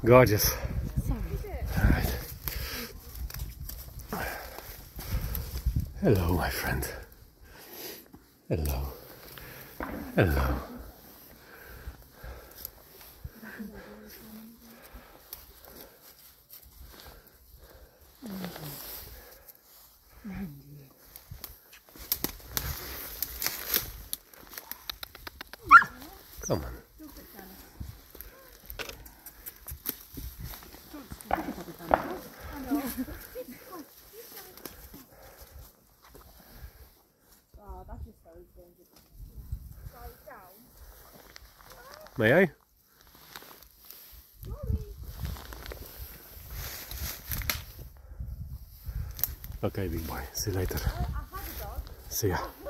Gorgeous. Alright. Hello, my friend. Hello. Hello. Come on. May I? Okay, big boy. See you later. See ya.